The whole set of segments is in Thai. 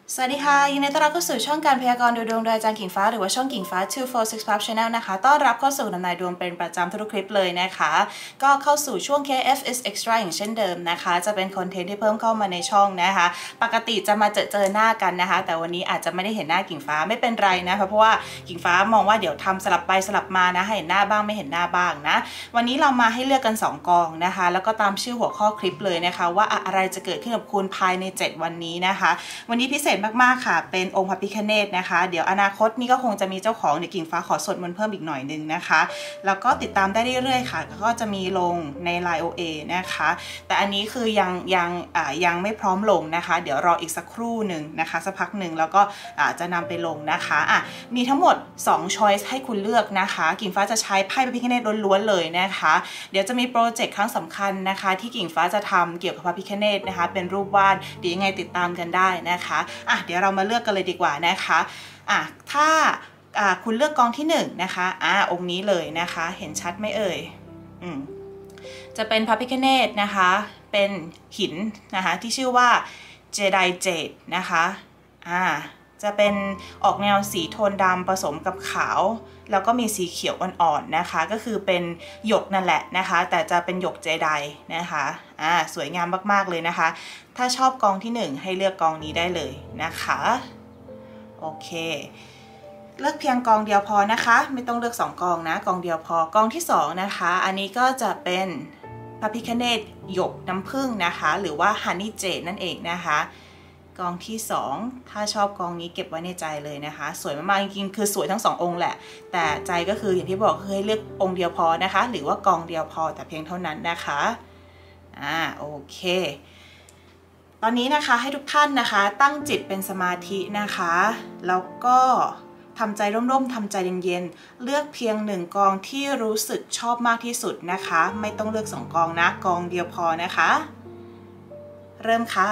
สวัสดีค่ะยินดีต้อนรับเข้าสู่ช่องการพยากรณ์ดูดวงโดยอาจารย์กิ่งฟ้าหรือว่าช่องกิ่งฟ้า246 Club Channel นะคะต้อนรับเข้าสู่ทำนายดวงเป็นประจำทุกคลิปเลยนะคะก็เข้าสู่ช่วง KF is extra อย่างเช่นเดิมนะคะจะเป็นคอนเทนต์ที่เพิ่มเข้ามาในช่องนะคะปกติจะมาเจอหน้ากันนะคะแต่วันนี้อาจจะไม่ได้เห็นหน้ากิ่งฟ้าไม่เป็นไรนะเพราะว่ากิ่งฟ้ามองว่าเดี๋ยวทำสลับไปสลับมานะให้เห็นหน้าบ้างไม่เห็นหน้าบ้างนะวันนี้เรามาให้เลือกกัน2กองนะคะแล้วก็ตามชื่อหัวข้อคลิปเลยนะคะว่าอะไรจะเกิดขึ้นกับคุณภายใน7วันนี้นะคะวันนี้พิเศษมากๆค่ะเป็นองค์พระพิฆเนศนะคะเดี๋ยวอนาคตนี่ก็คงจะมีเจ้าของเดี๋ยวกิ่งฟ้าขอสวดมนต์เพิ่มอีกหน่อยนึงนะคะแล้วก็ติดตามได้เรื่อยๆค่ะก็จะมีลงใน Line OA นะคะแต่อันนี้คือยังไม่พร้อมลงนะคะเดี๋ยวรออีกสักครู่หนึ่งนะคะสักพักหนึ่งแล้วก็จะนำไปลงนะคะมีทั้งหมด2 choice ให้คุณเลือกนะคะกิ่งฟ้าจะใช้ไพ่พระพิฆเนศล้วนๆเลยนะคะเดี๋ยวจะมีโปรเจกต์ครั้งสำคัญนะคะที่กิ่งฟ้าจะทำเกี่ยวกับพระพิฆเนศนะคะเป็นรูปวาดเดี๋ยวยังไงติดตามกันได้นะคะเดี๋ยวเรามาเลือกกันเลยดีกว่านะคะถ้าคุณเลือกกองที่1นะคะองค์นี้เลยนะคะเห็นชัดไหมเอ่ยจะเป็นพระพิฆเนศนะคะเป็นหินนะคะที่ชื่อว่าเจไดเจดนะคะจะเป็นออกแนวสีโทนดำผสมกับขาวแล้วก็มีสีเขียวอ่อนๆนะคะก็คือเป็นหยกนั่นแหละนะคะแต่จะเป็นหยกเจไดนะคะสวยงามมากๆเลยนะคะถ้าชอบกองที่1ให้เลือกกองนี้ได้เลยนะคะโอเคเลือกเพียงกองเดียวพอนะคะไม่ต้องเลือก2กองนะกองเดียวพอกองที่2นะคะอันนี้ก็จะเป็นพระพิฆเนศหยกน้ำผึ้งนะคะหรือว่าฮันนี่เจดนั่นเองนะคะกองที่2ถ้าชอบกองนี้เก็บไว้ในใจเลยนะคะสวยมากๆจริงๆคือสวยทั้ง2องค์แหละแต่ใจก็คืออย่างที่บอกคือให้เลือกองค์เดียวพอนะคะหรือว่ากองเดียวพอแต่เพียงเท่านั้นนะคะโอเคตอนนี้นะคะให้ทุกท่านนะคะตั้งจิตเป็นสมาธินะคะแล้วก็ทำใจร่มๆทำใจเย็นๆเลือกเพียง1กองที่รู้สึกชอบมากที่สุดนะคะไม่ต้องเลือก2กองนะกองเดียวพอนะคะเริ่มค่ะ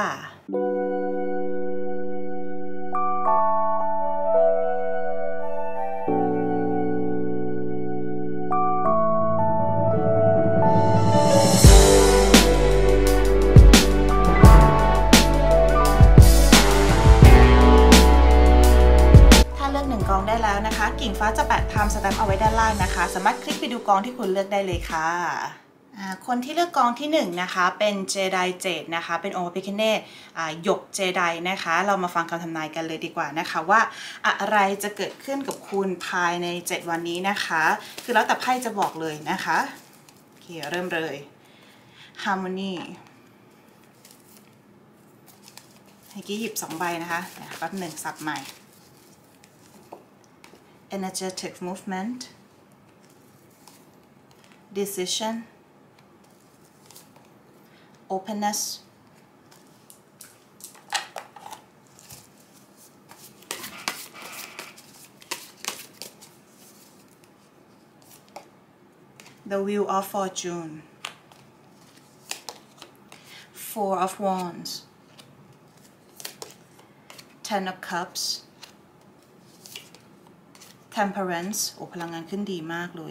กองได้แล้วนะคะกิ่งฟ้าจะแปะไทม์สแตมป์เอาไว้ด้านล่างนะคะสามารถคลิกไปดูกองที่คุณเลือกได้เลยค่ะคนที่เลือกกองที่1นะคะเป็นเจไดเจดนะคะเป็นองค์พระพิฆเนศหยกเจไดนะคะเรามาฟังคำทำนายกันเลยดีกว่านะคะว่าอะไรจะเกิดขึ้นกับคุณภายใน7วันนี้นะคะคือแล้วแต่ไพ่จะบอกเลยนะคะโอเคเริ่มเลย Harmony เมื่อกี้หยิบ2 ใบนะคะแป๊บหนึ่งสับใหม่energetic movement decision openness the wheel of fortune 4 of wands 10 of cups Temperance พลังงานขึ้นดีมากเลย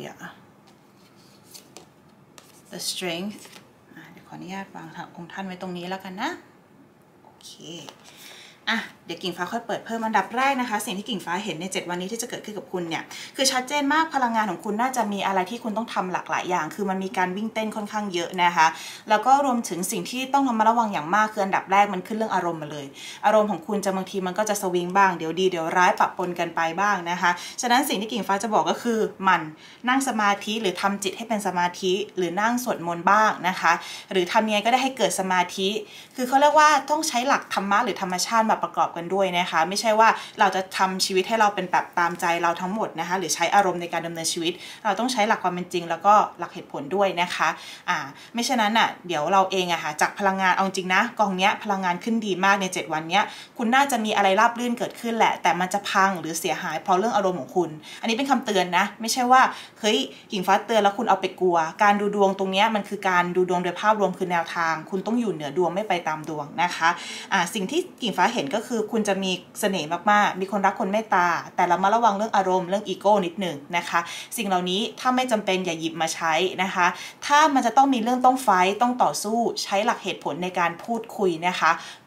The Strength เดี๋ยวขออนุญาตวางองค์ท่านไว้ตรงนี้แล้วกันนะโอเคเดี๋ยวกิ่งฟ้าค่อยเปิดเพิ่มอันดับแรกนะคะสิ่งที่กิ่งฟ้าเห็นใน7วันนี้ที่จะเกิดขึ้นกับคุณเนี่ยคือชัดเจนมากพลังงานของคุณน่าจะมีอะไรที่คุณต้องทำหลากหลายอย่างคือมันมีการวิ่งเต้นค่อนข้างเยอะนะคะแล้วก็รวมถึงสิ่งที่ต้องระมัดระวังอย่างมากคืออันดับแรกมันขึ้นเรื่องอารมณ์มาเลยอารมณ์ของคุณจะบางทีมันก็จะสวิงบ้างเดี๋ยวดีเดี๋ยวร้ายปะปนกันไปบ้างนะคะฉะนั้นสิ่งที่กิ่งฟ้าจะบอกก็คือมันนั่งสมาธิหรือทำจิตให้เป็นสมาธิหรือนั่งสวดมนต์บ้างนะคะหรือทำยังไงก็ได้ให้เกิดสมาธิคือเขาเรียกว่าต้องใช้หลักธรรมะหรือธรรมชาติมาประกอบกันด้วยนะคะไม่ใช่ว่าเราจะทำชีวิตให้เราเป็นแบบตามใจเราทั้งหมดนะคะหรือใช้อารมณ์ในการดำเนินชีวิตเราต้องใช้หลักความเป็นจริงแล้วก็หลักเหตุผลด้วยนะคะไม่เช่นนั้นเดี๋ยวเราเองจากพลังงานเอาจริงนะกองเนี้ยพลังงานขึ้นดีมากใน7วันเนี้ยคุณน่าจะมีอะไรราบรื่นเกิดขึ้นแหละแต่มันจะพังหรือเสียหายเพราะเรื่องอารมณ์ของคุณอันนี้เป็นคำเตือนนะไม่ใช่ว่าเฮ้ยกิ่งฟ้าเตือนแล้วคุณเอาไปกลัวการดูดวงตรงเนี้ยมันคือการดูดวงโดยภาพรวมคือแนวทางคุณต้องอยู่เหนือดวงไม่ไปตามดวงนะคะสิ่งที่กิ่งฟ้าเห็นก็คือคุณจะมีเสน่ห์มากๆมีคนรักคนเมตตาแต่เรามาระวังเรื่องอารมณ์เรื่องอีโก้นิดหนึ่งนะคะสิ่งเหล่านี้ถ้าไม่จำเป็นอย่าหยิบมาใช้นะคะถ้ามันจะต้องมีเรื่องต้องไฟต์ต้องต่อสู้ใช้หลักเหตุผลในการพูดคุยนะคะค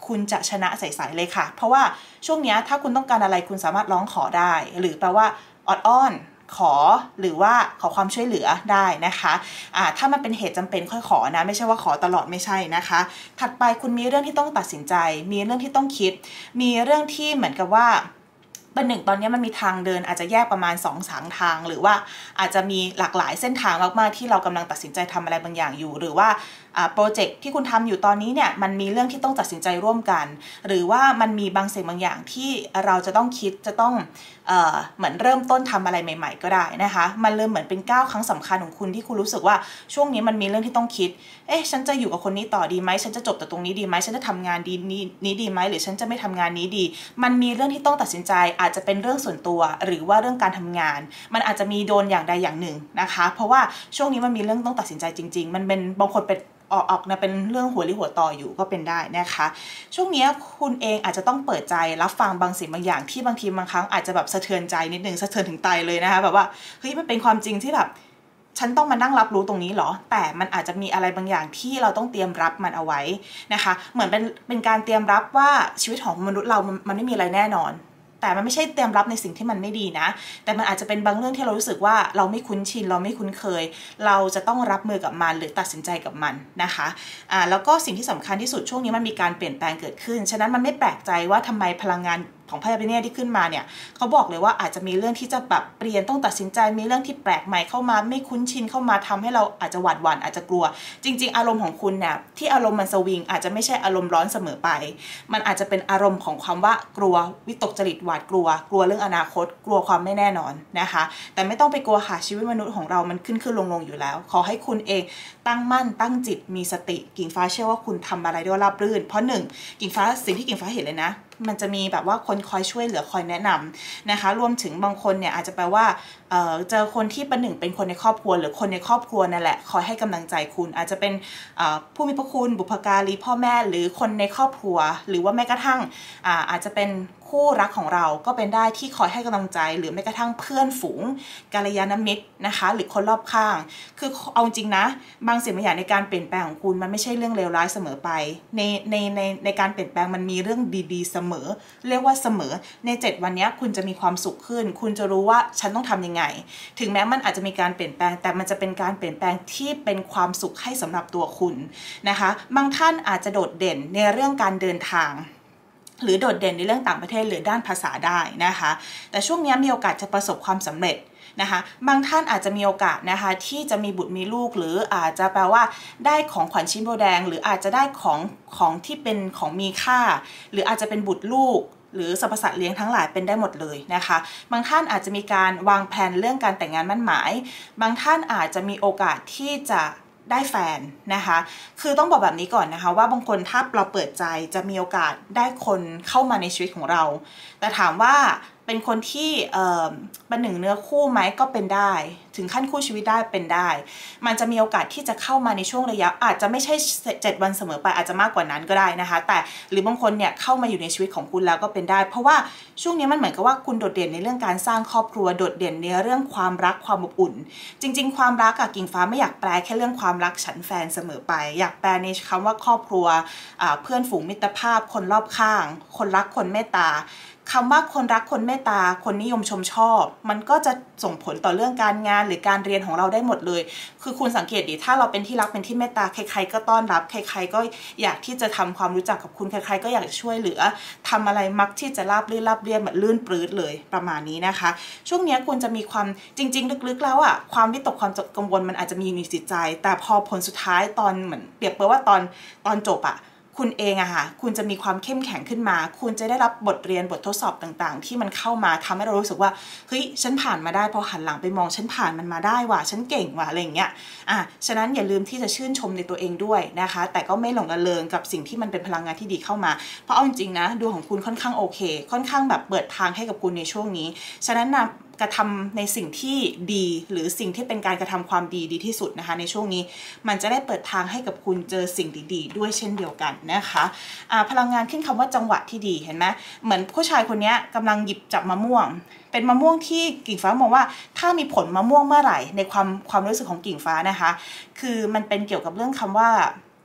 คุณจะชนะใสๆเลยค่ะเพราะว่าช่วงนี้ถ้าคุณต้องการอะไรคุณสามารถร้องขอได้หรือแปลว่าออดอ้อนขอหรือว่าขอความช่วยเหลือได้นะคะถ้ามันเป็นเหตุจำเป็นค่อยขอนะไม่ใช่ว่าขอตลอดไม่ใช่นะคะถัดไปคุณมีเรื่องที่ต้องตัดสินใจมีเรื่องที่ต้องคิดมีเรื่องที่เหมือนกับว่าเป็นหนึ่งตอนนี้มันมีทางเดินอาจจะแยกประมาณ2-3 ทางหรือว่าอาจจะมีหลากหลายเส้นทางมากๆที่เรากำลังตัดสินใจทำอะไรบางอย่างอยู่หรือว่าโปรเจกต์ที่คุณทำอยู่ตอนนี้เนี่ยมันมีเรื่องที่ต้องตัดสินใจร่วมกันหรือว่ามันมีบางสิ่งบางอย่างที่เราจะต้องคิดจะต้องเหมือนเริ่มต้นทำอะไรใหม่ๆก็ได้นะคะมันเลยเหมือนเป็นก้าวครั้งสำคัญของคุณที่คุณรู้สึกว่าช่วงนี้มันมีเรื่องที่ต้องคิดฉันจะอยู่กับคนนี้ต่อดีไหมฉันจะจบแต่ตรงนี้ดีไหมฉันจะทำงานนี้ดีไหมหรือฉันจะไม่ทำงานนี้ดีมันมีเรื่องที่ต้องตัดสินใจอาจจะเป็นเรื่องส่วนตัวหรือว่าเรื่องการทำงานมันอาจจะมีโดนอย่างใดอย่างหนึ่งนะคะเพราะว่าช่วงนี้มันมีเรื่องต้องตัดสินใจจริงๆมันเป็นบางคนเป็นออกนะเป็นเรื่องหัวริหัวต่ออยู่ก็เป็นได้นะคะช่วงนี้คุณเองอาจจะต้องเปิดใจรับฟังบางสิ่งบางอย่างที่บางทีบางครั้งอาจจะแบบสะเทือนใจนิดนึงสะเทือนถึงไตเลยนะคะแบบว่าเฮ้ยมันเป็นความจริงที่แบบฉันต้องมานั่งรับรู้ตรงนี้เหรอแต่มันอาจจะมีอะไรบางอย่างที่เราต้องเตรียมรับมันเอาไว้นะคะเหมือนเป็นการเตรียมรับว่าชีวิตของมนุษย์เรามันไม่มีอะไรแน่นอนแต่มันไม่ใช่เตรียมรับในสิ่งที่มันไม่ดีนะแต่มันอาจจะเป็นบางเรื่องที่เรารู้สึกว่าเราไม่คุ้นชินเราไม่คุ้นเคยเราจะต้องรับมือกับมันหรือตัดสินใจกับมันนะคะแล้วก็สิ่งที่สำคัญที่สุดช่วงนี้มันมีการเปลี่ยนแปลงเกิดขึ้นฉะนั้นมันไม่แปลกใจว่าทำไมพลังงานของไพ่เนที่ขึ้นมาเนี่ยเขาบอกเลยว่าอาจจะมีเรื่องที่จะแบบเปลี่ยนต้องตัดสินใจมีเรื่องที่แปลกใหม่เข้ามาไม่คุ้นชินเข้ามาทำให้เราอาจจะหวาดหวั่นอาจจะกลัวจริงๆอารมณ์ของคุณเนี่ยที่อารมณ์มันสวิงอาจจะไม่ใช่อารมณ์ร้อนเสมอไปมันอาจจะเป็นอารมณ์ของความว่ากลัววิตกจริตหวาดกลัวเรื่องอนาคตกลัวความไม่แน่นอนนะคะแต่ไม่ต้องไปกลัวค่ะชีวิตมนุษย์ของเรามันขึ้นลงอยู่แล้วขอให้คุณเองตั้งมั่นตั้งจิตมีสติกิ่งฟ้าเชื่อว่าคุณทำอะไรได้ราบรื่นเพราะหนึ่งกิ่งฟ้าสิ่งที่กิ่งฟ้าเห็นเลยนะมันจะมีแบบว่าคนคอยช่วยเหลือคอยแนะนำนะคะรวมถึงบางคนเนี่ยอาจจะแปลว่าเจอคนที่เป็นหนึ่งเป็นคนในครอบครัวหรือคนในครอบครัวนั่นแหละคอยให้กำลังใจคุณอาจจะเป็นผู้มีพระคุณบุพการีพ่อแม่หรือคนในครอบครัวหรือว่าแม้กระทั่งอาจจะเป็นคู่รักของเราก็เป็นได้ที่คอยให้กำลังใจหรือแม้กระทั่งเพื่อนฝูงกัลยาณมิตรนะคะหรือคนรอบข้างคือเอาจริงนะบางสิ่งบางอย่างในการเปลี่ยนแปลงของคุณมันไม่ใช่เรื่องเลวร้ายเสมอไปในการเปลี่ยนแปลงมันมีเรื่องดีๆเสมอเรียกว่าเสมอใน7 วันนี้คุณจะมีความสุขขึ้นคุณจะรู้ว่าฉันต้องทำยังไงถึงแม้มันอาจจะมีการเปลี่ยนแปลงแต่มันจะเป็นการเปลี่ยนแปลงที่เป็นความสุขให้สำหรับตัวคุณนะคะบางท่านอาจจะโดดเด่นในเรื่องการเดินทางหรือโดดเด่นในเรื่องต่างประเทศหรือด้านภาษาได้นะคะแต่ช่วงนี้มีโอกาสจะประสบความสำเร็จนะคะบางท่านอาจจะมีโอกาสนะคะที่จะมีบุตรมีลูกหรืออาจจะแปลว่าได้ของขวัญชิ้นโบแดงหรืออาจจะได้ของที่เป็นของมีค่าหรืออาจจะเป็นบุตรลูกหรือสรรพสัตว์เลี้ยงทั้งหลายเป็นได้หมดเลยนะคะบางท่านอาจจะมีการวางแผนเรื่องการแต่งงานมั่นหมายบางท่านอาจจะมีโอกาสที่จะได้แฟนนะคะคือต้องบอกแบบนี้ก่อนนะคะว่าบางคนถ้าเราเปิดใจจะมีโอกาสได้คนเข้ามาในชีวิตของเราแต่ถามว่าเป็นคนที่เป็นหนึ่งเนื้อคู่ไหมก็เป็นได้ถึงขั้นคู่ชีวิตได้เป็นได้มันจะมีโอกาสที่จะเข้ามาในช่วงระยะอาจจะไม่ใช่7 วันเสมอไปอาจจะมากกว่านั้นก็ได้นะคะแต่หรือบางคนเนี่ยเข้ามาอยู่ในชีวิตของคุณแล้วก็เป็นได้เพราะว่าช่วงนี้มันเหมือนกับว่าคุณโดดเด่นในเรื่องการสร้างครอบครัวโดดเด่นในเรื่องความรักความอบอุ่นจริงๆความรักกิ่งฟ้าไม่อยากแปลแค่เรื่องความรักฉันแฟนเสมอไปอยากแปลในคำว่าครอบครัวเพื่อนฝูงมิตรภาพคนรอบข้างคนรักคนเมตตาคำว่าคนรักคนเมตตาคนนิยมชมชอบมันก็จะส่งผลต่อเรื่องการงานหรือการเรียนของเราได้หมดเลยคือคุณสังเกตดิถ้าเราเป็นที่รักเป็นที่เมตตาใครๆก็ต้อนรับใครๆก็อยากที่จะทำความรู้จักกับคุณใครๆก็อยากช่วยเหลือทำอะไรมักที่จะราบรื่นแบบลื่นปลื้ดเลยประมาณนี้นะคะช่วงนี้คุณจะมีความจริงๆลึกๆแล้วความวิตกความกังวลมันอาจจะมีอยู่ในจิตใจแต่พอผลสุดท้ายตอนเหมือนเปรียบเปรยว่าตอนจบคุณเองค่ะคุณจะมีความเข้มแข็งขึ้นมาคุณจะได้รับบทเรียนบททดสอบต่างๆที่มันเข้ามาทำให้เรารู้สึกว่าเฮ้ยฉันผ่านมาได้พอหันหลังไปมองฉันผ่านมันมาได้ว่ะฉันเก่งว่ะอะไรอย่างเงี้ยฉะนั้นอย่าลืมที่จะชื่นชมในตัวเองด้วยนะคะแต่ก็ไม่หลงระเริงกับสิ่งที่มันเป็นพลังงานที่ดีเข้ามาเพราะเอาจริงๆนะดวงของคุณค่อนข้างโอเคค่อนข้างแบบเปิดทางให้กับคุณในช่วงนี้ฉะนั้นกระทำในสิ่งที่ดีหรือสิ่งที่เป็นการกระทำความดีที่สุดนะคะในช่วงนี้มันจะได้เปิดทางให้กับคุณเจอสิ่งดีๆด้วยเช่นเดียวกันนะคะพลังงานขึ้นคำว่าจังหวะที่ดีเห็นไหมเหมือนผู้ชายคนนี้กำลังหยิบจับมะม่วงเป็นมะม่วงที่กิ่งฟ้ามองว่าถ้ามีผลมะม่วงเมื่อไหร่ในความรู้สึกของกิ่งฟ้านะคะคือมันเป็นเกี่ยวกับเรื่องคำว่า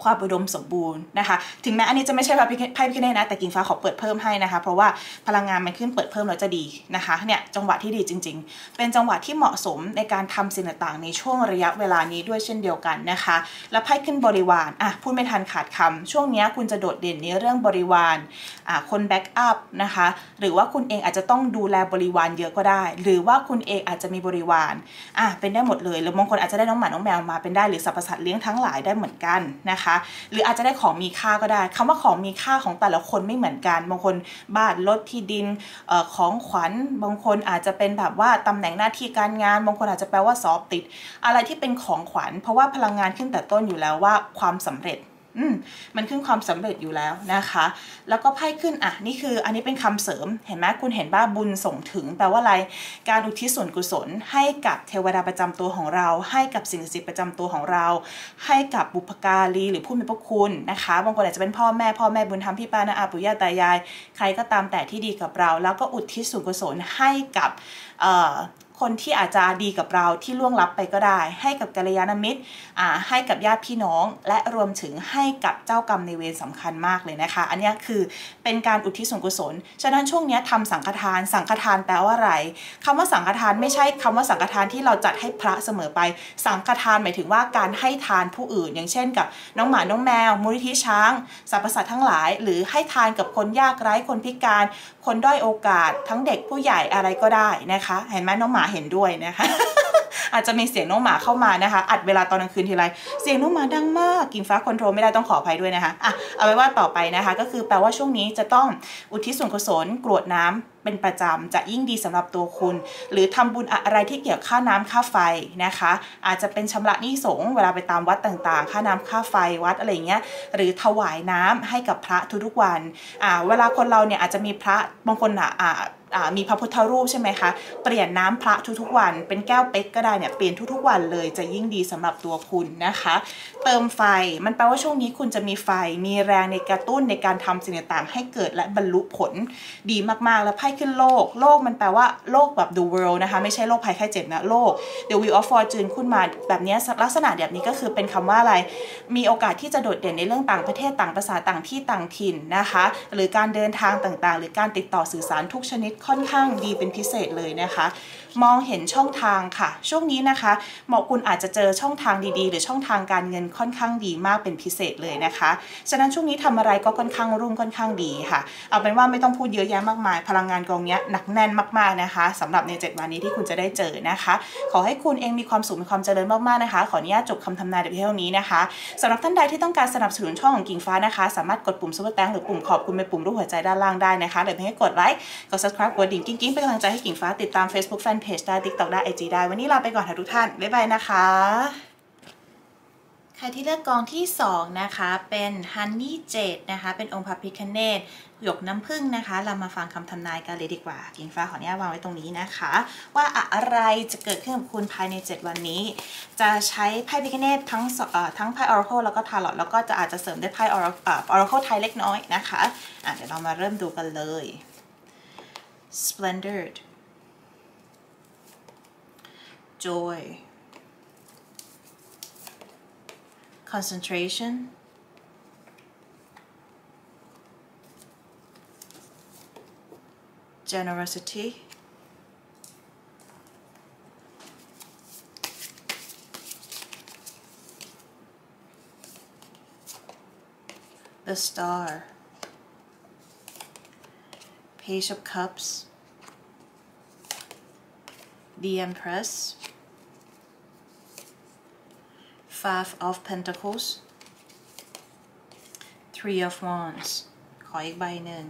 ความอุดมสมบูรณ์นะคะถึงแม้อันนี้จะไม่ใช่ไพ่พิฆเนศนะแต่กิ่งฟ้าขอเปิดเพิ่มให้นะคะเพราะว่าพลังงานมันขึ้นเปิดเพิ่มแล้วจะดีนะคะเนี่ยจังหวะที่ดีจริงๆเป็นจังหวะที่เหมาะสมในการทำสิ่งต่างๆในช่วงระยะเวลานี้ด้วยเช่นเดียวกันนะคะแล้วไพ่ขึ้นบริวารพูดไม่ทันขาดคำช่วงนี้คุณจะโดดเด่นในเรื่องบริวารคนแบ็กอัพนะคะหรือว่าคุณเองอาจจะต้องดูแลบริวารเยอะก็ได้หรือว่าคุณเองอาจจะมีบริวารเป็นได้หมดเลยหรือบางคนอาจจะได้น้องหมาน้องแมวมาเป็นได้หรือสรรพสัตว์เลี้ยงทั้งหลายได้เหมือนกันนะคะหรืออาจจะได้ของมีค่าก็ได้คำว่าของมีค่าของแต่ละคนไม่เหมือนกันบางคนบ้านรถที่ดินของขวัญบางคนอาจจะเป็นแบบว่าตำแหน่งหน้าที่การงานบางคนอาจจะแปลว่าสอบติดอะไรที่เป็นของขวัญเพราะว่าพลังงานขึ้นแต่ต้นอยู่แล้วว่าความสำเร็จมันขึ้นความสำเร็จอยู่แล้วนะคะแล้วก็ไพ่ขึ้นนี่คืออันนี้เป็นคำเสริมเห็นไหมคุณเห็นว่าบุญส่งถึงแปลว่าอะไรการอุทิศส่วนกุศลให้กับเทวดาประจำตัวของเราให้กับสิ่งศักดิ์สิทธิ์ประจำตัวของเราให้กับบุพการีหรือผู้มีพระคุณนะคะบางคนอาจจะเป็นพ่อแม่บุญธรรมพี่ป้าน้าอาปู่ย่าตายายใครก็ตามแต่ที่ดีกับเราแล้วก็อุทิศส่วนกุศลให้กับคนที่อาจจะดีกับเราที่ล่วงลับไปก็ได้ให้กับกัลยาณมิตรให้กับญาติพี่น้องและรวมถึงให้กับเจ้ากรรมในเวรสำคัญมากเลยนะคะอันนี้คือเป็นการอุทิศส่วนกุศลฉะนั้นช่วงนี้ทำสังฆทานแปลว่าอะไรคำว่าสังฆทานไม่ใช่คำว่าสังฆทานที่เราจัดให้พระเสมอไปสังฆทานหมายถึงว่าการให้ทานผู้อื่นอย่างเช่นกับน้องหมาน้องแมวมูลนิธิช้างสรรพสัตว์ทั้งหลายหรือให้ทานกับคนยากไร้คนพิการคนด้อยโอกาสทั้งเด็กผู้ใหญ่อะไรก็ได้นะคะเห็นไหมน้องหมาเห็นด้วยนะคะ อาจจะมีเสียงน้องหมาเข้ามานะคะอัดเวลาตอนกลางคืนทีไรเสียงน้องหมาดังมากกิ่งฟ้าคอนโทรลไม่ได้ต้องขออภัยด้วยนะคะเอาไว้ว่าต่อไปนะคะก็คือแปลว่าช่วงนี้จะต้องอุทิศส่วนกุศลกรวดน้ำเป็นประจำจะยิ่งดีสำหรับตัวคุณหรือทำบุญอะไรที่เกี่ยวค่าน้ำค่าไฟนะคะอาจจะเป็นชำระหนี้สงฆ์เวลาไปตามวัดต่างๆค่าน้ำค่าไฟวัดอะไรเงี้ยหรือถวายน้ำให้กับพระทุกๆวันเวลาคนเราเนี่ยอาจจะมีพระบางคนมีพระพุทธรูปใช่ไหมคะเปลี่ยนน้ำพระทุกๆวันเป็นแก้วเป๊กก็ได้เนี่ยเปลี่ยนทุกๆวันเลยจะยิ่งดีสำหรับตัวคุณนะคะเติมไฟมันแปลว่าช่วงนี้คุณจะมีไฟมีแรงในกระตุ้นในการทำสิ่งต่างๆให้เกิดและบรรลุผลดีมากๆแล้วไพ่ขึ้นโลกมันแปลว่าโลกแบบ the world นะคะไม่ใช่โรคภัยไข้เจ็บนะโลก the wheel of fortune ขึ้นมาแบบนี้ลักษณะแบบนี้ก็คือเป็นคำว่าอะไรมีโอกาสที่จะโดดเด่นในเรื่องต่างประเทศต่างภาษาต่างที่ต่างถิ่นนะคะหรือการเดินทางต่างๆหรือการติดต่อสื่อสารทุกชนิดค่อนข้างดีเป็นพิเศษเลยนะคะมองเห็นช่องทางค่ะช่วงนี้นะคะคุณอาจจะเจอช่องทางดีๆหรือช่องทางการเงินค่อนข้างดีมากเป็นพิเศษเลยนะคะฉะนั้นช่วงนี้ทำอะไรก็ค่อนข้างรุ่งค่อนข้างดีค่ะเอาเป็นว่าไม่ต้องพูดเยอะแยะมากมายพลังงานกองนี้หนักแน่นมากๆนะคะสำหรับใน7วันนี้ที่คุณจะได้เจอนะคะขอให้คุณเองมีความสุขมีความเจริญมากๆนะคะขออนุญาตจบคำทำนายเพียงเท่านี้นะคะสำหรับท่านใดที่ต้องการสนับสนุนช่องของกิ่งฟ้านะคะสามารถกดปุ่มซุปเปอร์แตงหรือปุ่มขอบคุณเป็นปุ่มรูปหัวใจด้านล่างได้นะคะหรือเพียงแค่กดไลค์กด subscribe กดดิ่งกิ๊งๆเป็นกำลังใจให้กิ่งฟ้าติดตาม Facebook Fanpage ได้ TikTok ได้ IG ได้วันนี้ลาไปก่อนค่ะทุกท่านบ๊ายบายนะคะใครที่เลือกกองที่2นะคะเป็น Honey Jade นะคะเป็นองค์พระพิฆเนศหยกน้ำผึ้งนะคะเรามาฟังคำทำนายกันเลยดีกว่ากิ่งฟ้าขออนุญาตวางไว้ตรงนี้นะคะว่าอะไรจะเกิดขึ้นกับคุณภายใน7วันนี้จะใช้ไพ่พิฆเนศทั้งไพ่ Oracle แล้วก็ Tarot แล้วก็จะอาจจะเสริมด้วยไพ่ Oracle ไทยเล็กน้อยนะคะเดี๋ยวเรามาเริ่มดูกันเลย Splendid Joy Concentration Generosity The Star Page of Cups The Empress Five of Pentacles Three of Wands ขออีกใบหนึ่ง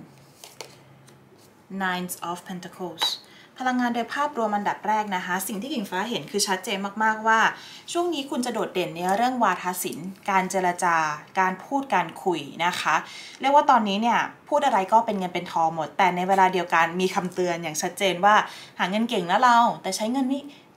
Nine of Pentacles พลังงานโดยภาพรวมอันดับแรกนะคะสิ่งที่กิ่งฟ้าเห็นคือชัดเจนมากๆว่าช่วงนี้คุณจะโดดเด่นในเรื่องวาทศิลป์การเจรจาการพูดการคุยนะคะเรียกว่าตอนนี้เนี่ยพูดอะไรก็เป็นเงินเป็นทองหมดแต่ในเวลาเดียวกันมีคำเตือนอย่างชัดเจนว่าหาเงินเก่งนะเราแต่ใช้เงินนี่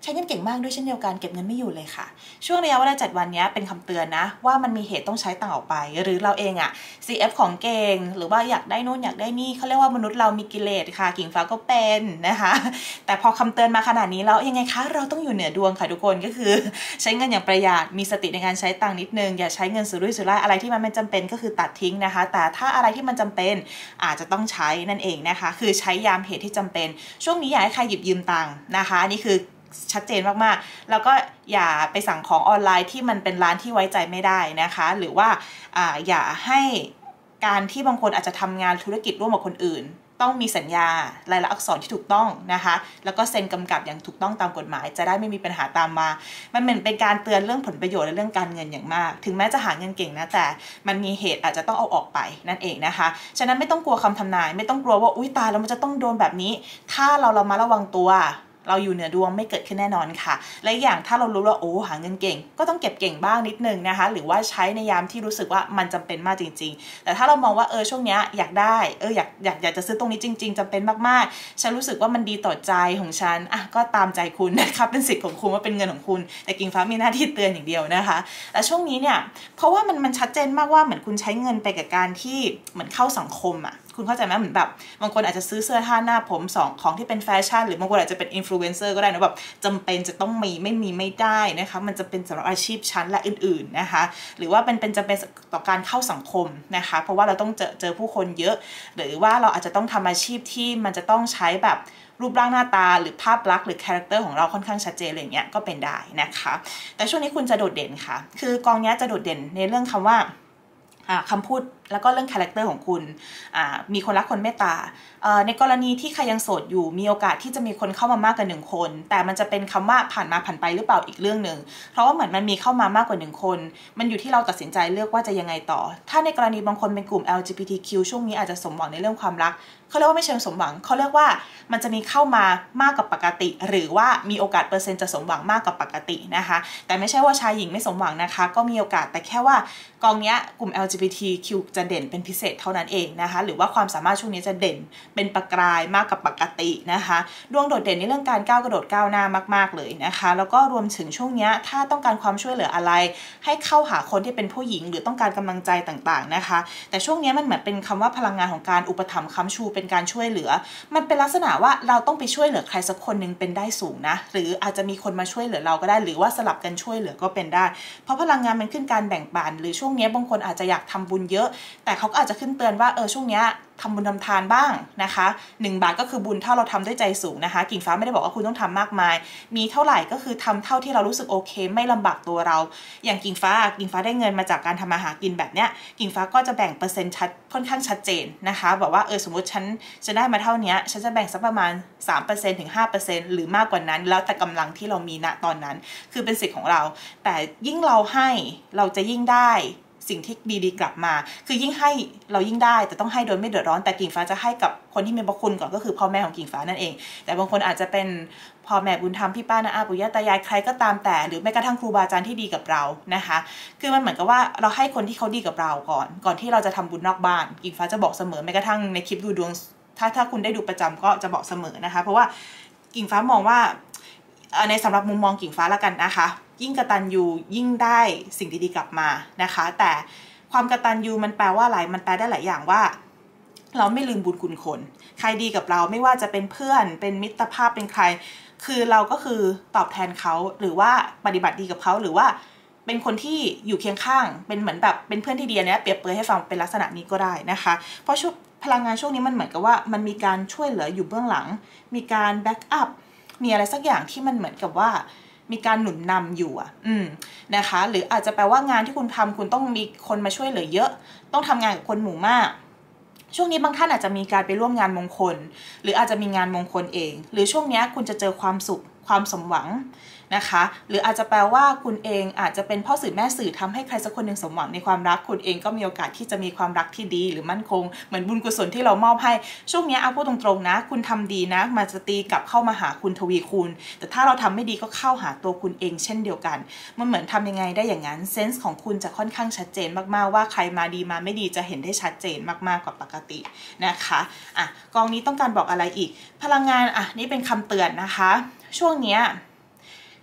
ใช้เงินเก่งมากด้วยเช่นเดียวกันเก็บเงินไม่อยู่เลยค่ะช่วงระยะเวลา7 วันนี้เป็นคำเตือนนะว่ามันมีเหตุต้องใช้ตังค์ออกไปหรือเราเองอะ CF ของเก่งหรือว่าอยากได้นู่นอยากได้นี่เขาเรียกว่ามนุษย์เรามีกิเลสค่ะกิ่งฟ้าก็เป็นนะคะแต่พอคำเตือนมาขนาดนี้แล้วยังไงคะเราต้องอยู่เหนือดวงค่ะทุกคนก็คือใช้เงินอย่างประหยัดมีสติในการใช้ตังค์นิดนึงอย่าใช้เงินสุรุ่ยสุร่ายอะไรที่มันไม่จำเป็นก็คือตัดทิ้งนะคะแต่ถ้าอะไรที่มันจำเป็นอาจจะต้องใช้นั่นเองนะคะคือใช้ยามเหตุที่จำเป็นช่วงนี้อย่าให้ใครหยิบยืมตังค์นะคะนี่คือชัดเจนมากๆแล้วก็อย่าไปสั่งของออนไลน์ที่มันเป็นร้านที่ไว้ใจไม่ได้นะคะหรือว่าอย่าให้การที่บางคนอาจจะทำงานธุรกิจร่วมกับคนอื่นต้องมีสัญญารายลักษณ์อักษรที่ถูกต้องนะคะแล้วก็เซ็นกำกับอย่างถูกต้องตามกฎหมายจะได้ไม่มีปัญหาตามมามันเหมือนเป็นการเตือนเรื่องผลประโยชน์และเรื่องการเงินอย่างมากถึงแม้จะหาเงินเก่งนะแต่มันมีเหตุอาจจะต้องเอาออกไปนั่นเองนะคะฉะนั้นไม่ต้องกลัวคำทำนายไม่ต้องกลัวว่าอุ้ยตายแล้วมันจะต้องโดนแบบนี้ถ้าเรามาระวังตัวเราอยู่เหนือดวงไม่เกิดขึ้นแน่นอนค่ะและอย่างถ้าเรารู้ว่าโอ้หาเงินเก่งก็ต้องเก็บเก่งบ้างนิดนึงนะคะหรือว่าใช้ในยามที่รู้สึกว่ามันจำเป็นมากจริงๆแต่ถ้าเรามองว่าช่วงนี้อยากได้อยากจะซื้อตรงนี้จริงๆจำเป็นมากๆฉันรู้สึกว่ามันดีต่อใจของฉันก็ตามใจคุณนะคะเป็นสิทธิ์ของคุณว่าเป็นเงินของคุณแต่กิ่งฟ้ามีหน้าที่เตือนอย่างเดียวนะคะและช่วงนี้เนี่ยเพราะว่ามันชัดเจนมากว่าเหมือนคุณใช้เงินไปกับการที่เหมือนเข้าสังคมคุณเข้าใจไหมเหมือนแบบบางคนอาจจะซื้อเสื้อผ้าหน้าผมของที่เป็นแฟชั่นหรือบางคนอาจจะเป็นอินฟลูเอนเซอร์ก็ได้นะแบบจำเป็นจะต้องมีไม่ได้นะคะมันจะเป็นสำหรับอาชีพชั้นและอื่นๆนะคะหรือว่าเป็นจะเป็นต่อการเข้าสังคมนะคะเพราะว่าเราต้องเจอผู้คนเยอะหรือว่าเราอาจจะต้องทำอาชีพที่มันจะต้องใช้แบบรูปร่างหน้าตาหรือภาพลักษณ์หรือคาแรคเตอร์ของเราค่อนข้างชัดเจนอะไรเงี้ยก็เป็นได้นะคะแต่ช่วงนี้คุณจะโดดเด่นค่ะคือกองนี้จะโดดเด่นในเรื่องคำว่าคำพูดแล้วก็เรื่องคาแรคเตอร์ของคุณมีคนรักคนเมตตาในกรณีที่ใครยังโสดอยู่มีโอกาสที่จะมีคนเข้ามามากกว่า1 คนแต่มันจะเป็นคำว่าผ่านมาผ่านไปหรือเปล่าอีกเรื่องหนึ่งเพราะว่าเหมือนมันมีเข้ามามากกว่า1 คนมันอยู่ที่เราตัดสินใจเลือกว่าจะยังไงต่อถ้าในกรณีบางคนเป็นกลุ่ม LGBTQ ช่วงนี้อาจจะสมหวังในเรื่องความรักเขาเรียกว่าไม่เชิงสมหวังเขาเรียกว่ามันจะมีเข้ามามากกว่าปกติหรือว่ามีโอกาสเปอร์เซ็นต์จะสมหวังมากกว่าปกตินะคะแต่ไม่ใช่ว่าชายหญิงไม่สมหวังนะคะก็มีโอกาสแต่แค่ว่ากองนี้กลุ่ม LGBTQ จะเด่นเป็นพิเศษเท่านั้นเองนะคะหรือว่าความสามารถช่วงนี้จะเด่นเป็นประกายมากกว่าปกตินะคะดวงโดดเด่นในเรื่องการก้าวกระโดดก้าวหน้ามากๆเลยนะคะแล้วก็รวมถึงช่วงนี้ถ้าต้องการความช่วยเหลืออะไรให้เข้าหาคนที่เป็นผู้หญิงหรือต้องการกำลังใจต่างๆนะคะแต่ช่วงนี้มันเหมือนเป็นคำว่าพลังงานของการอุปถัมภ์ค้ำชูเป็นการช่วยเหลือมันเป็นลักษณะว่าเราต้องไปช่วยเหลือใครสักคนหนึ่งเป็นได้สูงนะหรืออาจจะมีคนมาช่วยเหลือเราก็ได้หรือว่าสลับกันช่วยเหลือก็เป็นได้เพราะพลังงานมันขึ้นการแบ่งปันหรือช่วงนี้บางคนอาจจะอยากทำบุญเยอะแต่เขาก็อาจจะขึ้นเตือนว่าช่วงนี้ทำบุญทำทานบ้างนะคะ1 บาทก็คือบุญถ้าเราทำด้วยใจสูงนะคะกิ่งฟ้าไม่ได้บอกว่าคุณต้องทำมากมายมีเท่าไหร่ก็คือทำเท่าที่เรารู้สึกโอเคไม่ลำบากตัวเราอย่างกิ่งฟ้าได้เงินมาจากการทำมาหากินแบบเนี้ยกิ่งฟ้าก็จะแบ่งเปอร์เซ็นต์ค่อนข้างชัดเจนนะคะบอกว่าสมมติฉันจะได้มาเท่านี้ฉันจะแบ่งสักประมาณ 3% ถึง 5% หรือมากกว่านั้นแล้วแต่กำลังที่เรามีณตอนนั้นคือเป็นสิทธิ์ของเราแต่ยิ่งเราให้เราจะยิ่งได้สิ่งที่ดีๆกลับมาคือยิ่งให้เรายิ่งได้แต่ต้องให้โดยไม่เดือดร้อนแต่กิ่งฟ้าจะให้กับคนที่มีพระคุณก่อนก็คือพ่อแม่ของกิ่งฟ้านั่นเองแต่บางคนอาจจะเป็นพ่อแม่บุญธรรมพี่ป้าน้าอาปู่ย่าตายายใครก็ตามแต่หรือแม้กระทั่งครูบาอาจารย์ที่ดีกับเรานะคะคือมันเหมือนกับว่าเราให้คนที่เขาดีกับเราก่อนที่เราจะทำบุญนอกบ้านกิ่งฟ้าจะบอกเสมอแม้กระทั่งในคลิปดูดวงถ้าคุณได้ดูประจำก็จะบอกเสมอนะคะเพราะว่ากิ่งฟ้ามองว่าในสำหรับมุมมองกิ่งฟ้าละกันนะคะยิ่งกตัญญูยิ่งได้สิ่งดีๆกลับมานะคะแต่ความกตัญญูมันแปลว่าอะไรมันแปลได้หลายอย่างว่าเราไม่ลืมบุญคุณคนใครดีกับเราไม่ว่าจะเป็นเพื่อนเป็นมิตรภาพเป็นใครคือเราก็คือตอบแทนเขาหรือว่าปฏิบัติดีกับเขาหรือว่าเป็นคนที่อยู่เคียงข้างเป็นเหมือนแบบเป็นเพื่อนที่ดีเนี่ยเปรียบเปรยให้ฟังเป็นลักษณะนี้ก็ได้นะคะเพราะพลังงานช่วงนี้มันเหมือนกับว่ามันมีการช่วยเหลืออยู่เบื้องหลังมีการแบ็กอัพมีอะไรสักอย่างที่มันเหมือนกับว่ามีการหนุนนำอยู่นะคะหรืออาจจะแปลว่างานที่คุณทำคุณต้องมีคนมาช่วยเหลือเยอะต้องทำงานกับคนหมู่มากช่วงนี้บางท่านอาจจะมีการไปร่วมงานมงคลหรืออาจจะมีงานมงคลเองหรือช่วงนี้คุณจะเจอความสุขความสมหวังนะคะหรืออาจจะแปลว่าคุณเองอาจจะเป็นพ่อสื่อแม่สื่อทำให้ใครสักคนหนึ่งสมหวังในความรักคุณเองก็มีโอกาสที่จะมีความรักที่ดีหรือมั่นคงเหมือนบุญกุศลที่เรามอบให้ช่วงนี้เอาพูดตรงๆนะคุณทำดีนะมันจะตีกลับเข้ามาหาคุณทวีคูณแต่ถ้าเราทำไม่ดีก็เข้าหาตัวคุณเองเช่นเดียวกันมันเหมือนทำยังไงได้อย่างนั้นเซนส์ของคุณจะค่อนข้างชัดเจนมากๆว่าใครมาดีมาไม่ดีจะเห็นได้ชัดเจนมากๆกว่าปกตินะคะกองนี้ต้องการบอกอะไรอีกพลังงานนี่เป็นคำเตือนนะคะช่วงนี้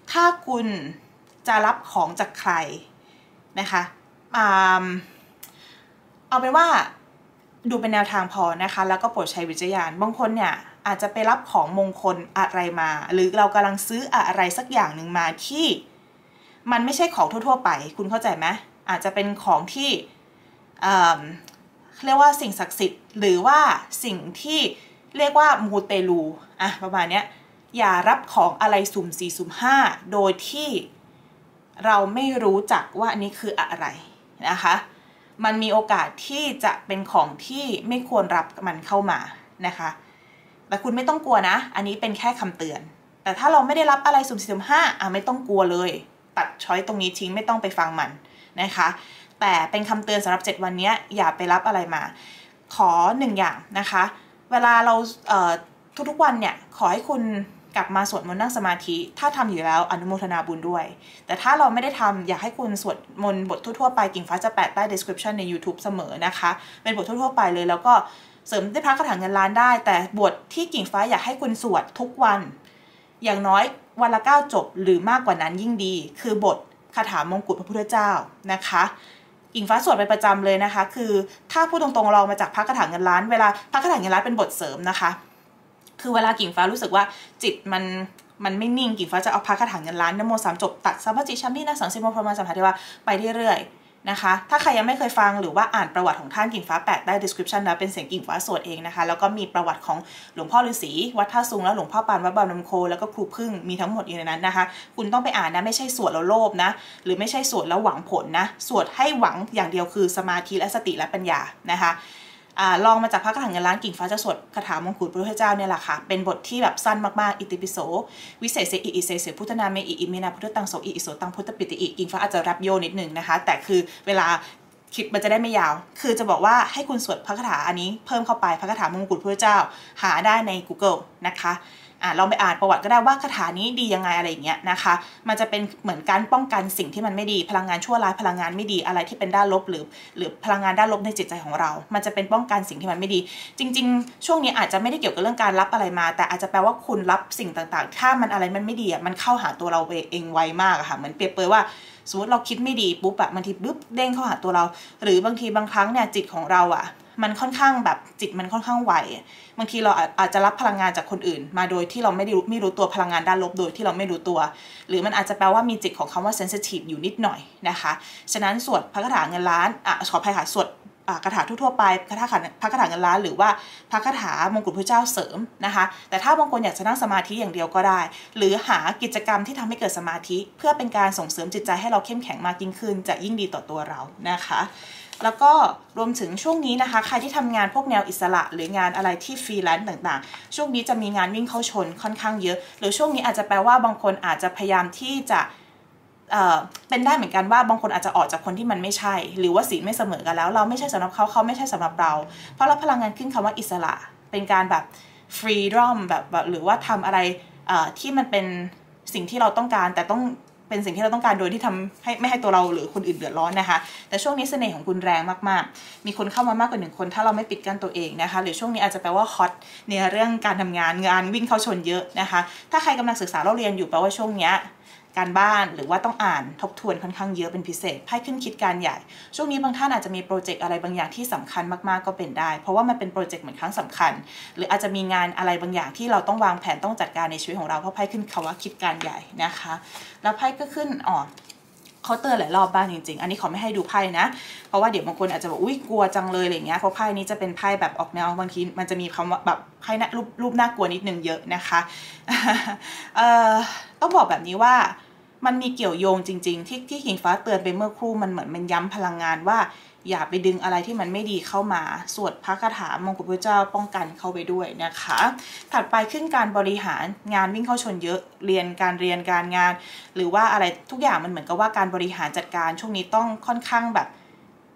ถ้าคุณจะรับของจากใครนะคะเอาเป็นว่าดูเป็นแนวทางพอนะคะแล้วก็โปรดใช้วิจารณญาณบางคนเนี่ยอาจจะไปรับของมงคลอะไรมาหรือเรากำลังซื้ออะไรสักอย่างหนึ่งมาที่มันไม่ใช่ของทั่วๆไปคุณเข้าใจไหมอาจจะเป็นของที่เรียกว่าสิ่งศักดิ์สิทธิ์หรือว่าสิ่งที่เรียกว่ามูเตลูประมาณนี้อย่ารับของอะไรสุ่ม4สุ่ม5โดยที่เราไม่รู้จักว่าอันนี้คืออะไรนะคะมันมีโอกาสที่จะเป็นของที่ไม่ควรรับมันเข้ามานะคะแต่คุณไม่ต้องกลัวนะอันนี้เป็นแค่คำเตือนแต่ถ้าเราไม่ได้รับอะไรสุ่ม4สุ่ม5ไม่ต้องกลัวเลยตัดช้อยตรงนี้ทิ้งไม่ต้องไปฟังมันนะคะแต่เป็นคำเตือนสำหรับ7วันนี้อย่าไปรับอะไรมาขอ1อย่างนะคะเวลาเราทุกๆวันเนี่ยขอให้คุณกลับมาสวดมนต์นั่งสมาธิถ้าทำอยู่แล้วอนุโมทนาบุญด้วยแต่ถ้าเราไม่ได้ทำอยากให้คุณสวดมนต์บททั่วๆไปกิ่งฟ้าจะแปะใต้ description ใน YouTube เสมอนะคะเป็นบททั่วๆไปเลยแล้วก็เสริมด้วยพระคาถาเงินล้านได้แต่บทที่กิ่งฟ้าอยากให้คุณสวดทุกวันอย่างน้อยวันละ9จบหรือมากกว่านั้นยิ่งดีคือบทคาถามงกุฎพระพุทธเจ้านะคะกิ่งฟ้าสวดเป็นประจำเลยนะคะคือถ้าพูดตรงๆลองมาจากพระคาถาเงินล้านเวลาพระคาถาเงินล้านเป็นบทเสริมนะคะคือเวลากิ่งฟ้ารู้สึกว่าจิตมันไม่นิ่งกิ่งฟ้าจะเอาพระคาถาเงินล้านนโม3จบตัดสัมปจิชัมพินะสังสิโมพรหมสัมภะเทวะไปเรื่อยๆนะคะถ้าใครยังไม่เคยฟังหรือว่าอ่านประวัติของท่านกิ่งฟ้าแปะได้ description นะเป็นเสียงกิ่งฟ้าสวดเองนะคะแล้วก็มีประวัติของหลวงพ่อฤาษีวัดท่าซุงแล้วหลวงพ่อปานวัดบางน้ำโคแล้วก็ครูพึ่งมีทั้งหมดอยู่ในนั้นนะคะคุณต้องไปอ่านนะไม่ใช่สวดแล้วโลภนะหรือไม่ใช่สวดแล้วหวังผลนะสวดให้หวังอย่างเดียวคือสมาธิและสติและปัญญานะคะลองมาจากพระคาถาเงินล้านกิ่งฟ้าจะสวดคาถามงกุฎพระพุทธเจ้าเนี่ยแหละค่ะเป็นบทที่แบบสั้นมากๆอิติปิโสวิเศษเสอิเสเสพุทธนาเมอิมินาพุทธตังโสอิโสตังพุทธปิติอิกิ่งฟ้าอาจจะรับโยนิดนึงนะคะแต่คือเวลาคลิปมันจะได้ไม่ยาวคือจะบอกว่าให้คุณสวดพระคาถาอันนี้เพิ่มเข้าไปพระคาถามงกุฎพระพุทธเจ้าหาได้ใน Google นะคะลองไปอ่านประวัติก็ได้ว่าคาถานี้ดียังไงอะไรอย่างเงี้ยนะคะมันจะเป็นเหมือนการป้องกันสิ่งที่มันไม่ดีพลังงานชั่วร้ายพลังงานไม่ดีอะไรที่เป็นด้านลบหรือพลังงานด้านลบในจิตใจของเรามันจะเป็นป้องกันสิ่งที่มันไม่ดีจริงๆช่วงนี้อาจจะไม่ได้เกี่ยวกับเรื่องการรับอะไรมาแต่อาจจะแปลว่าคุณรับสิ่งต่างๆถ้ามันอะไรมันไม่ดีมันเข้าหาตัวเราเองไวมากอะค่ะเหมือนเปรียบเปรยว่าสมมติเราคิดไม่ดีปุ๊บบางทีปุ๊บเด้งเข้าหาตัวเราหรือบางทีบางครั้งเนี่ยจิตของเรามันค่อนข้างแบบจิตมันค่อนข้างไวบางทีเราอาจจะรับพลังงานจากคนอื่นมาโดยที่เราไม่รู้ตัวพลังงานด้านลบโดยที่เราไม่รู้ตัวหรือมันอาจจะแปลว่ามีจิตของคำว่า sensitive อยู่นิดหน่อยนะคะฉะนั้นสวดพระคาถาเงินล้านขออภัยค่ะสวดคาถาทั่วๆไปพระคาถาเงินล้านหรือว่าพระคาถามงกุฎพระเจ้าเสริมนะคะแต่ถ้าบางคนอยากจะนั่งสมาธิอย่างเดียวก็ได้หรือหากิจกรรมที่ทำให้เกิดสมาธิเพื่อเป็นการส่งเสริมจิตใจให้เราเข้มแข็งมากยิ่งขึ้นจะยิ่งดีต่อตัวเรานะคะแล้วก็รวมถึงช่วงนี้นะคะใครที่ทำงานพวกแนวอิสระหรืองานอะไรที่ฟรีแลนซ์ต่างๆช่วงนี้จะมีงานวิ่งเข้าชนค่อนข้างเยอะหรือช่วงนี้อาจจะแปลว่าบางคนอาจจะพยายามที่จะเป็นได้เหมือนกันว่าบางคนอาจจะออกจากคนที่มันไม่ใช่หรือว่าสีไม่เสมอกันแล้วเราไม่ใช่สำหรับเขาไม่ใช่สำหรับเราเพราะเราพลังงานขึ้นคำว่าอิสระเป็นการแบบฟรีดอมแบบหรือว่าทำอะไรที่มันเป็นสิ่งที่เราต้องการแต่ต้องเป็นสิ่งที่เราต้องการโดยที่ทำให้ไม่ให้ตัวเราหรือคนอื่นเดือดร้อนนะคะแต่ช่วงนี้เสน่ห์ของคุณแรงมากๆมีคนเข้ามามากกว่า1คนถ้าเราไม่ปิดกั้นตัวเองนะคะหรือช่วงนี้อาจจะแปลว่าฮอตในเรื่องการทำงานวิ่งเข้าชนเยอะนะคะถ้าใครกำลังศึกษาเรียนอยู่แปลว่าช่วงนี้การบ้านหรือว่าต้องอ่านทบทวนค่อนข้างเยอะเป็นพิเศษไพ่ขึ้นคิดการใหญ่ช่วงนี้บางท่านอาจจะมีโปรเจกต์อะไรบางอย่างที่สำคัญมากๆก็เป็นได้เพราะว่ามันเป็นโปรเจกต์เหมือนครั้งสำคัญหรืออาจจะมีงานอะไรบางอย่างที่เราต้องวางแผนต้องจัดการในชีวิตของเราเพราะไพ่ขึ้นคำว่าคิดการใหญ่นะคะแล้วไพ่ก็ขึ้นเขาเตือนหลายรอบบ้างจริงๆอันนี้ขอไม่ให้ดูไพ่นะเพราะว่าเดี๋ยวบางคนอาจจะบอกอุ้ยกลัวจังเลยอะไรเงี้ยเพราะไพ่นี้จะเป็นไพ่แบบออกแนวบางทีมันจะมีคำว่าแบบไพ่รูปน่ากลัวนิดนึงเยอะนะคะต้องบอกแบบนี้ว่ามันมีเกี่ยวโยงจริงๆที่กิ่งฟ้าเตือนไปเมื่อครู่มันเหมือนมันย้ำพลังงานว่าอย่าไปดึงอะไรที่มันไม่ดีเข้ามาสวดพระคาถามงกุฎพระเจ้าป้องกันเข้าไปด้วยนะคะถัดไปขึ้นการบริหารงานวิ่งเข้าชนเยอะการเรียนการงานหรือว่าอะไรทุกอย่างมันเหมือนกับว่าการบริหารจัดการช่วงนี้ต้องค่อนข้างแบบ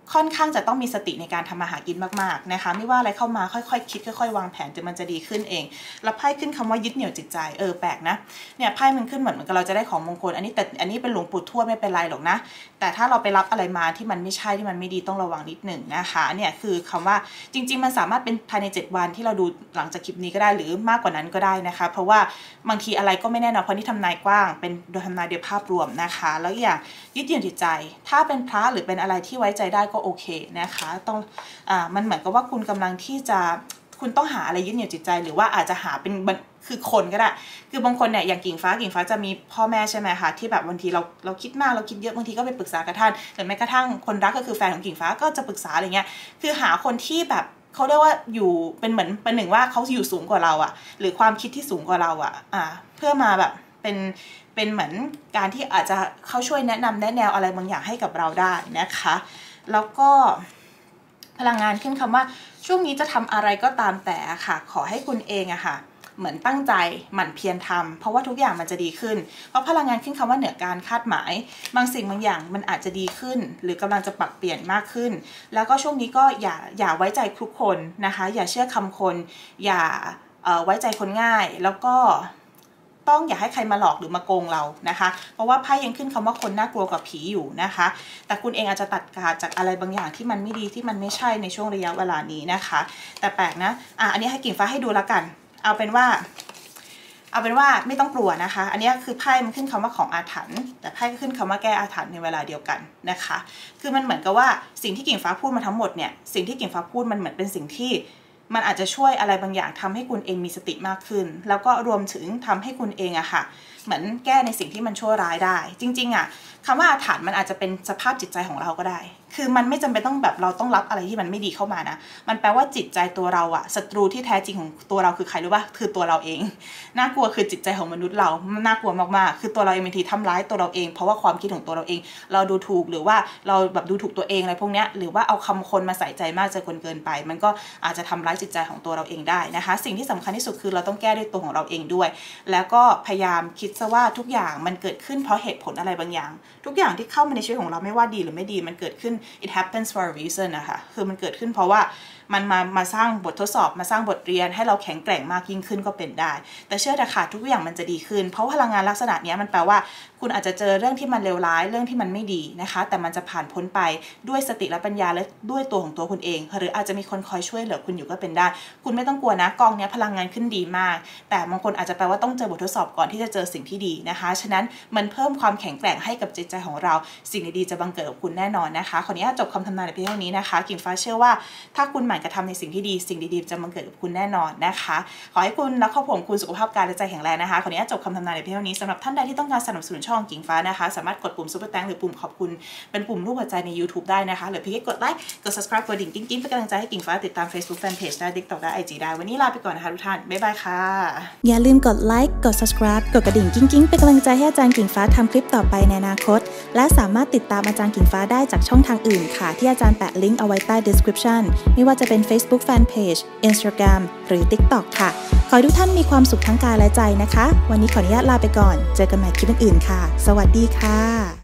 ค่อนข้างจะต้องมีสติในการทำมาหากินมากๆนะคะไม่ว่าอะไรเข้ามาค่อยๆคิดค่อยๆวางแผนจนมันจะดีขึ้นเองแล้วไพ่ขึ้นคำว่ายึดเหนี่ยวจิตใจแปลกนะเนี่ยไพ่มันขึ้นเหมือนกับเราจะได้ของมงคลอันนี้เป็นหลวงปู่ทวดไม่เป็นไรหรอกนะแต่ถ้าเราไปรับอะไรมาที่มันไม่ใช่ที่มันไม่ดีต้องระวังนิดหนึ่งนะคะเนี่ยคือคำว่าจริงๆมันสามารถเป็นภายใน7 วันที่เราดูหลังจากคลิปนี้ก็ได้หรือมากกว่านั้นก็ได้นะคะเพราะว่าบางทีอะไรก็ไม่แน่นอนเพราะนี่ทำนายกว้างเป็นโดยทำนายโดยภาพรวมนะคะแล้วอย่างยึดเหนี่ยวจิตใจถ้าเป็นพระหรือเป็นอะไรที่ไว้ใจได้ก็โอเคนะคะต้องมันเหมือนกับว่าคุณกำลังที่จะคุณต้องหาอะไรยึดเหนี่ยวจิตใจหรือว่าอาจจะหาเป็นคือคนก็ได้คือบางคนเนี่ยอย่างกิ่งฟ้าจะมีพ่อแม่ใช่ไหมคะที่แบบบางทีเราคิดมากเราคิดเยอะบางทีก็ไปปรึกษากับท่านหรือแม้กระทั่งคนรักก็คือแฟนของกิ่งฟ้าก็จะปรึกษาอะไรเงี้ยคือหาคนที่แบบเขาเรียกว่าอยู่เป็นเหมือนเป็นหนึ่งว่าเขาอยู่สูงกว่าเราอะหรือความคิดที่สูงกว่าเราอะเพื่อมาแบบเป็นเหมือนการที่อาจจะเขาช่วยแนะนำแนะแนวอะไรบางอย่างให้กับเราได้นะคะแล้วก็พลังงานขึ้นคำว่าช่วงนี้จะทำอะไรก็ตามแต่ค่ะขอให้คุณเองอะค่ะเหมือนตั้งใจหมั่นเพียรทำเพราะว่าทุกอย่างมันจะดีขึ้นเพราะพลังงานขึ้นคำว่าเหนือการคาดหมายบางสิ่งบางอย่างมันอาจจะดีขึ้นหรือกำลังจะปรับเปลี่ยนมากขึ้นแล้วก็ช่วงนี้ก็อย่าไว้ใจทุกคนนะคะอย่าเชื่อคำคนอย่าไว้ใจคนง่ายแล้วก็ต้องอย่าให้ใครมาหลอกหรือมาโกงเรานะคะเพราะว่าไพ่ยังขึ้นคำว่าคนน่ากลัวกว่าผีอยู่นะคะแต่คุณเองอาจจะตัดขาดจากอะไรบางอย่างที่มันไม่ดีที่มันไม่ใช่ในช่วงระยะเวลานี้นะคะแต่แปลกนะอันนี้ให้กิ่งฟ้าให้ดูแล้วกันเอาเป็นว่าไม่ต้องกลัวนะคะอันนี้คือไพ่มันขึ้นคำว่าของอาถรรพ์แต่ไพ่ก็ขึ้นคำว่าแก้อาถรรพ์ในเวลาเดียวกันนะคะคือมันเหมือนกับว่าสิ่งที่กิ่งฟ้าพูดมาทั้งหมดเนี่ยสิ่งที่กิ่งฟ้าพูดมันเหมือนเป็นสิ่งที่มันอาจจะช่วยอะไรบางอย่างทำให้คุณเองมีสติมากขึ้นแล้วก็รวมถึงทำให้คุณเองอะค่ะเหมือนแก้ในสิ่งที่มันชั่วร้ายได้จริงๆอะคำว่าอาถรรพ์มันอาจจะเป็นสภาพจิตใจของเราก็ได้คือมันไม่จำเป็นต้องแบบเราต้องรับอะไรที่มันไม่ดีเข้ามานะมันแปลว่าจิตใจตัวเราอะศัตรูที่แท้จริงของตัวเราคือใครรู้ป่ะคือตัวเราเองน่ากลัวคือจิตใจของมนุษย์เราน่ากลัวมากๆคือตัวเราเองบางทีทำร้ายตัวเราเองเพราะว่าความคิดของตัวเราเองเราดูถูกหรือว่าเราแบบดูถูกตัวเองอะไรพวกนี้หรือว่าเอาคำคนมาใส่ใจมากจนเกินไปมันก็อาจจะทำร้ายจิตใจของตัวเราเองได้นะคะสิ่งที่สำคัญที่สุดคือเราต้องแก้ด้วยตัวของเราเองด้วยแล้วก็พยายามคิดซะว่าทุกอย่างมันเกิดขึ้นเพราะเหตุผลอะไรบางอย่างทุกอย่างที่เข้ามาในชีวิตของเราไม่ว่าดีหรือไม่ดีมันเกิดขึ้น it happens for a reason นะคะคือมันเกิดขึ้นเพราะว่ามันมาสร้างบททดสอบมาสร้างบทเรียนให้เราแข็งแกร่งมากยิ่งขึ้นก็เป็นได้แต่เชื่อเถอะค่ะทุกอย่างมันจะดีขึ้นเพราะพลังงานลักษณะนี้มันแปลว่าคุณอาจจะเจอเรื่องที่มันเลวร้ายเรื่องที่มันไม่ดีนะคะแต่มันจะผ่านพ้นไปด้วยสติและปัญญาและด้วยตัวของตัวคุณเองหรืออาจจะมีคนคอยช่วยเหลือคุณอยู่ก็เป็นได้คุณไม่ต้องกลัวนะกองนี้พลังงานขึ้นดีมากแต่บางคนอาจจะแปลว่าต้องเจอบททดสอบก่อนที่จะเจอสิ่งที่ดีนะคะฉะนั้นมันเพิ่มความแข็งแกร่งให้กับจิตใจของเราสิ่งดีๆจะบังเกิดกับคุณแน่นอนนะคะขออนุญาตจบคำทำนายในเพียงเท่านี้นะคะกิ่งฟ้าเชื่อว่าถ้าคุณหมั่นกระทำในสิ่งที่ดีสิ่งดีๆจะบังเกิดกับคุณแน่นอนนะคะขอให้คุณและครอบครัวของคุณสุขภาพกายและใจแข็งแรงนะคะขออนุญาตจบคำทำนายในเพียงเท่านี้สำหรับท่านใดที่ต้องการสนับสนุนช่องกิ่งฟ้านะคะสามารถกดปุ่มซุปเปอร์แตงหรือปุ่มขอบคุณเป็นปุ่มรูปหัวใจใน YouTube ได้นะคะหรือเพียงแค่กดไลค์กด subscribe กดดิ่งกิ๊งๆเป็นกำลังใจให้กิ่งฟ้าติดตาม Facebook Fanpage ได้ TikTok ได้ IG ได้วันนี้ลาไปก่อนนะคะทุกท่านบ๊ายบายค่ะอย่าลืมกดไลค์กด subscribe กดกระดิ่งกิ๊งๆเป็นกำลังใจให้อาจารย์กิ่งฟ้าทำคลิปต่อไปในอนาคตและสามารถติดตามอาจารย์กิ่งฟ้าได้จากช่องทางอื่นค่ะที่อาจารย์แปะลิงก์เอาไว้ใต้ description ไม่ว่าจะเป็น Facebook Fanpage Instagram หรือ TikTok ค่ะขอให้ทุกท่านมีความสุขทั้งกายและใจนะคะวันนี้ขออนุญาตลาไปก่อนเจอกันใหม่คลิปอื่นๆค่ะสวัสดีค่ะ